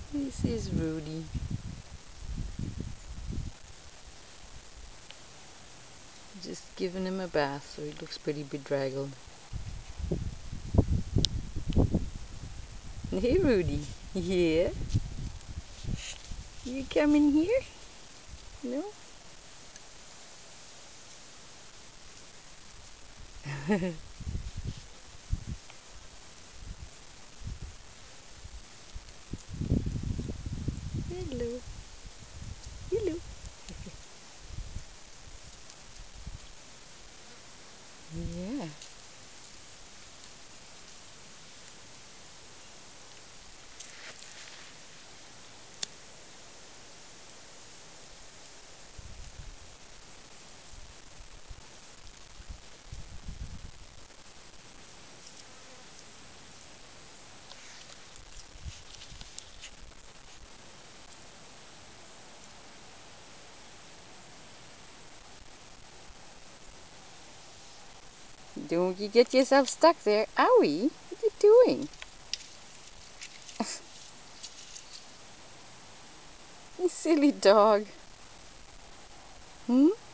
This is Rudi. Just giving him a bath, so he looks pretty bedraggled. Hey Rudi. Yeah? You coming here? No? Hello. Hello. Yeah. Don't you get yourself stuck there. Owie, what are you doing? You silly dog. Hmm?